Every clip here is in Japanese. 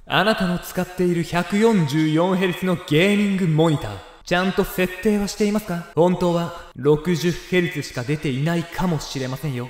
あなたの使っている 144Hz のゲーミングモニター、ちゃんと設定はしていますか？本当は 60Hz しか出ていないかもしれませんよ。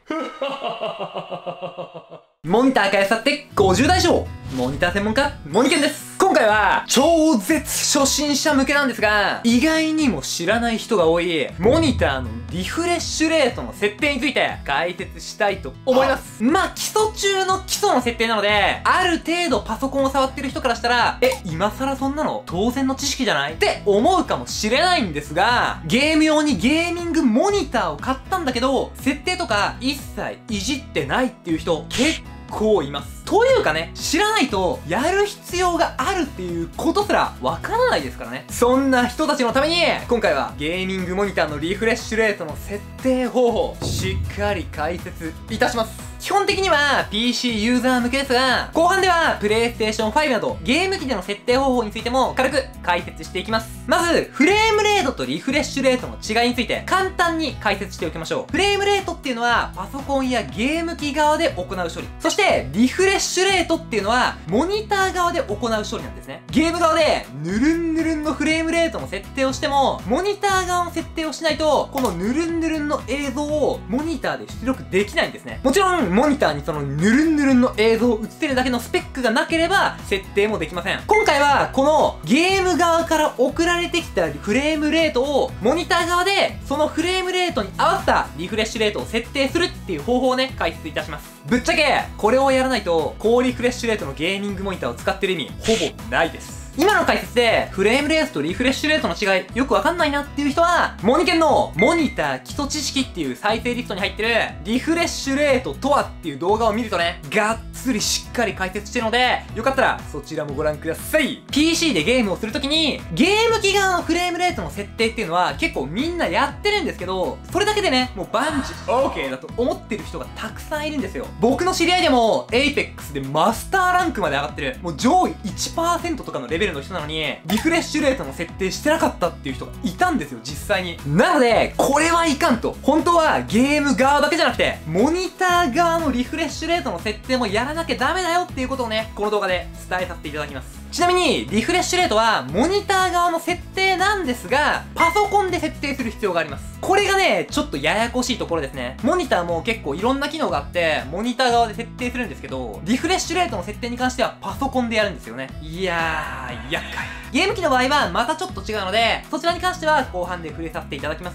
モニター開発って50代以上、モニター専門家モニケンです。今回は超絶初心者向けなんですが、意外にも知らない人が多いモニターのリフレッシュレートの設定について解説したいと思います。まあ基礎中の基礎の設定なので、ある程度パソコンを触ってる人からしたら、今更そんなの当然の知識じゃないって思うかもしれないんですが、ゲーム用にゲーミングモニターを買ったんだけど、設定とか一切いじってないっていう人結構います。というかね、知らないとやる必要があるっていうことすらわからないですからね。そんな人たちのために今回はゲーミングモニターのリフレッシュレートの設定方法しっかり解説いたします。基本的には PC ユーザー向けですが、後半では PlayStation 5などゲーム機での設定方法についても軽く解説していきます。まずフレームレートとリフレッシュレートの違いについて簡単に解説しておきましょう。フレームレートっていうのはパソコンやゲーム機側で行う処理、そしてリフレッシュレートっていうのはモニター側で行う処理なんですね。ゲーム側でヌルンヌルンのフレームレートの設定をしても、モニター側の設定をしないとこのヌルンヌルンの映像をモニターで出力できないんですね。もちろんモニターにそのヌルンヌルンの映像を映せるだけのスペックがなければ設定もできません。今回はこのゲーム側から送られてきたフレームレートをモニター側でそのフレームレートに合わせたリフレッシュレートを設定するっていう方法をね、解説いたします。ぶっちゃけこれをやらないと高リフレッシュレートのゲーミングモニターを使ってる意味ほぼないです。今の解説でフレームレートとリフレッシュレートの違いよくわかんないなっていう人は、モニケンのモニター基礎知識っていう再生リストに入ってるリフレッシュレートとはっていう動画を見るとね、がっつりしっかり解説してるので、よかったらそちらもご覧ください。 PC でゲームをするときにゲーム機側のフレームレートの設定っていうのは結構みんなやってるんですけど、それだけでね、もう万事 OK だと思ってる人がたくさんいるんですよ。僕の知り合いでも Apex でマスターランクまで上がってる、もう上位 1% とかのレベルの人なのにリフレッシュレートの設定してなかったっていう人がいたんですよ、実際に。なのでこれはいかんと。本当はゲーム側だけじゃなくてモニター側のリフレッシュレートの設定もやらなきゃダメだよっていうことをね、この動画で伝えさせていただきます。ちなみにリフレッシュレートはモニター側の設定なんですが、パソコンで設定する必要があります。これがね、ちょっとややこしいところですね。モニターも結構いろんな機能があってモニター側で設定するんですけど、リフレッシュレートの設定に関してはパソコンでやるんですよね。いやー厄介。ゲーム機の場合はまたちょっと違うので、そちらに関しては後半で触れさせていただきます。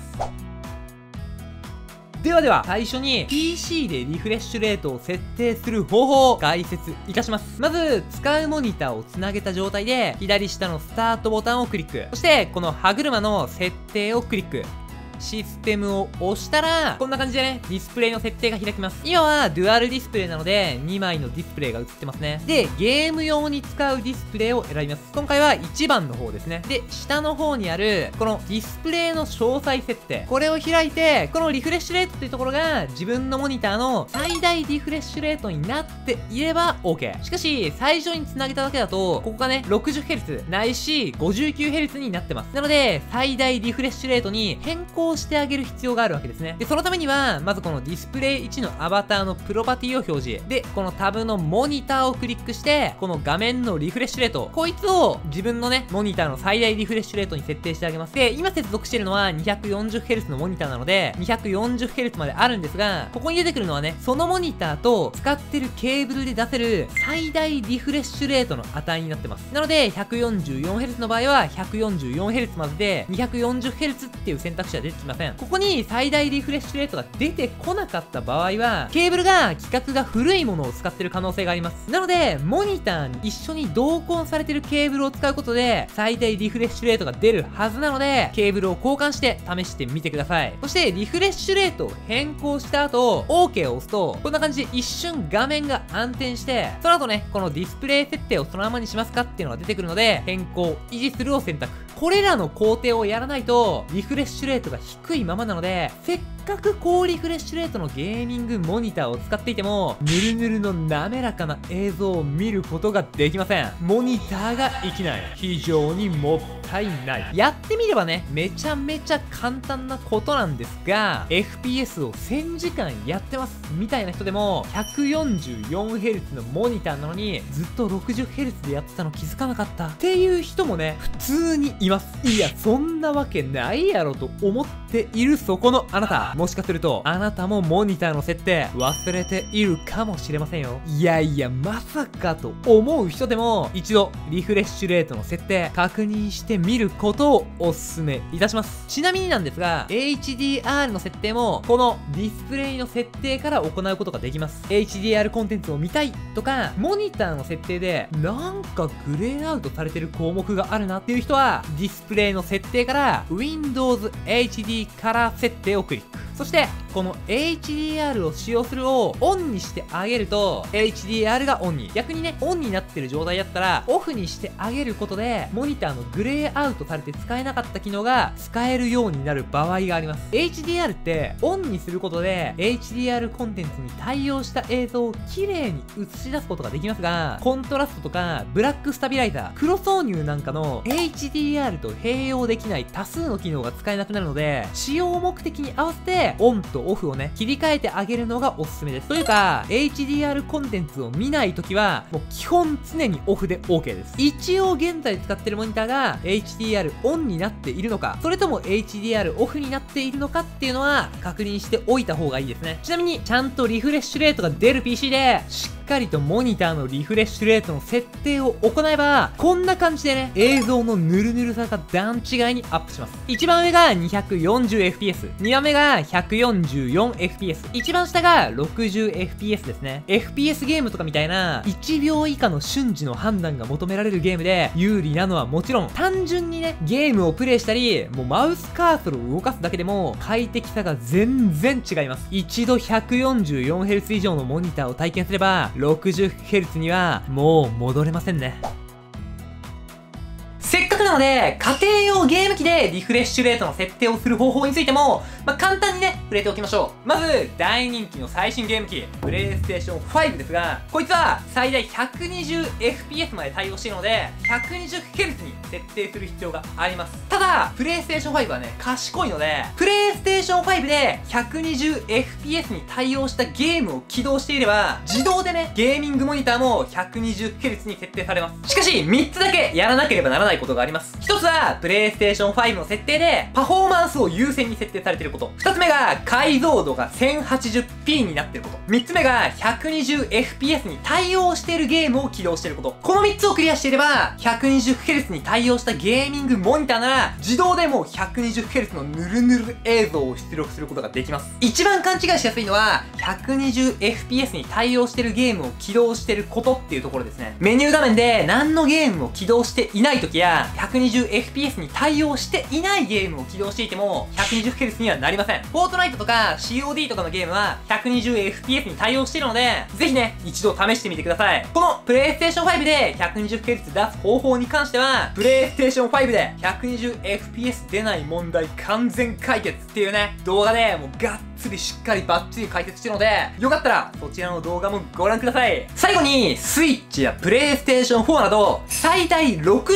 では最初に PC でリフレッシュレートを設定する方法を解説いたします。まず使うモニターをつなげた状態で左下のスタートボタンをクリック、そしてこの歯車の設定をクリック、システムを押したらこんな感じでね、ディスプレイの設定が開きます。今はデュアルディスプレイなので2枚のディスプレイが映ってますね。でゲーム用に使うディスプレイを選びます。今回は1番の方ですね。で下の方にあるこのディスプレイの詳細設定、これを開いてこのリフレッシュレートっていうところが自分のモニターの最大リフレッシュレートになっていれば OK。 しかし最初につなげただけだとここがね 60Hz ないし 59Hz になってます。なので最大リフレッシュレートに変更してあげる必要があるわけですね。でそのためにはまずこのディスプレイ1のアバターのプロパティを表示で、このタブのモニターをクリックしてこの画面のリフレッシュレート、こいつを自分のねモニターの最大リフレッシュレートに設定してあげます。で今接続しているのは 240Hz のモニターなので 240Hz まであるんですが、ここに出てくるのはね、そのモニターと使ってるケーブルで出せる最大リフレッシュレートの値になってます。なので 144Hz の場合は 144Hz までで 240Hz っていう選択肢は出てきません。ここに最大リフレッシュレートが出てこなかった場合はケーブルが規格が古いものを使ってる可能性があります。なのでモニターに一緒に同梱されてるケーブルを使うことで最大リフレッシュレートが出るはずなので、ケーブルを交換して試してみてください。そしてリフレッシュレートを変更した後 OK を押すとこんな感じで一瞬画面が暗転して、その後ねこのディスプレイ設定をそのままにしますかっていうのが出てくるので、変更維持するを選択。これらの工程をやらないとリフレッシュレートが低いままなので、せっかかく高リフレッシュレートのゲーミングモニターを使っていても、ヌルヌルの滑らかな映像を見ることができません。モニターが生きない。非常にもったいない。やってみればね、めちゃめちゃ簡単なことなんですが、FPS を1000時間やってますみたいな人でも、144Hz のモニターなのに、ずっと 60Hz でやってたの気づかなかったっていう人もね、普通にいます。いや、そんなわけないやろと思っているそこのあなた。もしかすると、あなたもモニターの設定忘れているかもしれませんよ。いやいや、まさかと思う人でも、一度リフレッシュレートの設定確認してみることをお勧めいたします。ちなみになんですが、HDR の設定も、このディスプレイの設定から行うことができます。HDR コンテンツを見たいとか、モニターの設定で、なんかグレーアウトされてる項目があるなっていう人は、ディスプレイの設定から Windows HD カラー設定をクリック。そして、この HDR を使用するをオンにしてあげると、HDR がオンに。逆にね、オンになってる状態だったら、オフにしてあげることで、モニターのグレーアウトされて使えなかった機能が使えるようになる場合があります。HDR って、オンにすることで、HDR コンテンツに対応した映像を綺麗に映し出すことができますが、コントラストとか、ブラックスタビライザー、黒挿入なんかの HDR と併用できない多数の機能が使えなくなるので、使用目的に合わせて、オンとオフをね、切り替えてあげるのがおすすめです。というか、HDR コンテンツを見ないときは、もう基本常にオフで OK です。一応現在使ってるモニターが HDR オンになっているのか、それとも HDR オフになっているのかっていうのは確認しておいた方がいいですね。ちなみに、ちゃんとリフレッシュレートが出る PC で、しっかりとモニターのリフレッシュレートの設定を行えば、こんな感じでね、映像のヌルヌルさが段違いにアップします。一番上が 240fps、2番目が 144fps、一番下が 60fps ですね。FPS ゲームとかみたいな、1秒以下の瞬時の判断が求められるゲームで、有利なのはもちろん、単純にね、ゲームをプレイしたり、もうマウスカーソルを動かすだけでも、快適さが全然違います。一度 144Hz 以上のモニターを体験すれば、60Hz にはもう戻れませんね。せっかくなので、家庭用ゲーム機でリフレッシュレートの設定をする方法についても、簡単にね、触れておきましょう。まず、大人気の最新ゲーム機、PlayStation 5ですが、こいつは最大 120fps まで対応しているので、120Hz に設定する必要があります。ただ、PlayStation 5はね、賢いので、PlayStation 5で 120fps に対応したゲームを起動していれば、自動でね、ゲーミングモニターも 120Hz に設定されます。しかし、3つだけやらなければならないことがあります。1つは、PlayStation 5の設定で、パフォーマンスを優先に設定されていること。2つ目が、解像度が 1080p になっていること。3つ目が、120fps に対応しているゲームを起動していること。この3つをクリアしていれば、120Hz に対応したゲーミングモニターなら、自動でもう 120Hz のヌルヌル映像を出力することができます。一番勘違いしやすいのは、120fps に対応しているゲームを起動していることっていうところですね。メニュー画面で何のゲームを起動していない時や、120fps に対応していないゲームを起動していても、120Hz にはなりません。フォートナイトとか COD とかのゲームは 120fps に対応しているので、ぜひね、一度試してみてください。この PlayStation 5で 120Hz 出す方法に関しては、PlayStation 5で 120fps 出ない問題完全解決っていうね、動画でもうがっつりしっかりバッチリ解説してるので、よかったらそちらの動画もご覧ください。最後に、スイッチや PlayStation 4など、最大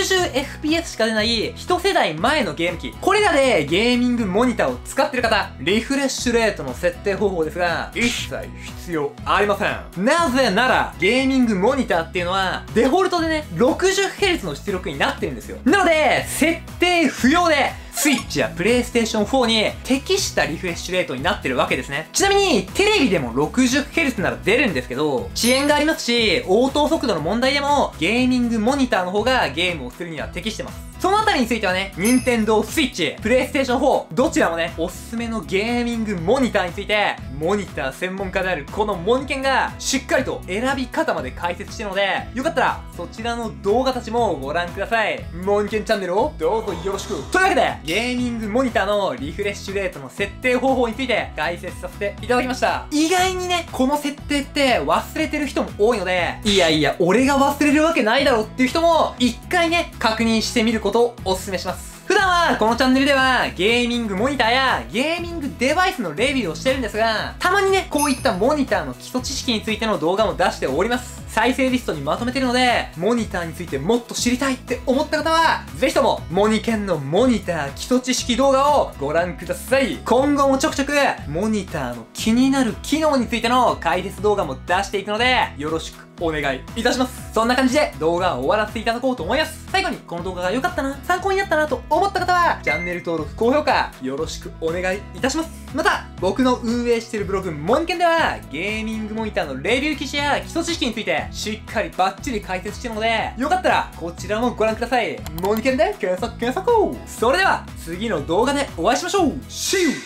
60fps しか出ない一世代前のゲーム機。これらでゲーミングモニターを使ってる方、リフレッシュレートの設定方法ですが、一切必要ありません。なぜなら、ゲーミングモニターっていうのは、デフォルトでね、60Hz の出力になってるんですよ。なので、設定不要で、スイッチや PlayStation 4に適したリフレッシュレートになってるわけですね。ちなみに、テレビでも 60Hz なら出るんですけど、遅延がありますし、応答速度の問題でも、ゲーミングモニターの方がゲームをするには適してます。そのあたりについてはね、Nintendo Switch、PlayStation 4、どちらもね、おすすめのゲーミングモニターについて、モニター専門家であるこのモニケンが、しっかりと選び方まで解説してるので、よかったら、そちらの動画たちもご覧ください。モニケンチャンネルをどうぞよろしく。というわけで、ゲーミングモニターのリフレッシュレートの設定方法について解説させていただきました。意外にね、この設定って忘れてる人も多いので、いやいや、俺が忘れるわけないだろっていう人も、一回ね、確認してみることをお勧めします。普段ははこのチャンネルではゲーミングモニターやゲーミングデバイスのレビューをしてるんですが、たまにね、こういったモニターの基礎知識についての動画も出しております。再生リストにまとめてるので、モニターについてもっと知りたいって思った方は、ぜひとも、モニケンのモニター基礎知識動画をご覧ください。今後もちょくちょく、モニターの気になる機能についての解説動画も出していくので、よろしくお願いいたします。そんな感じで動画を終わらせていただこうと思います。最後にこの動画が良かったな、参考になったなと思った方は、チャンネル登録、高評価、よろしくお願いいたします。また、僕の運営しているブログ、モニケンでは、ゲーミングモニターのレビュー記事や基礎知識について、しっかりバッチリ解説してるので、よかったら、こちらもご覧ください。モニケンで検索それでは、次の動画でお会いしましょう。See you!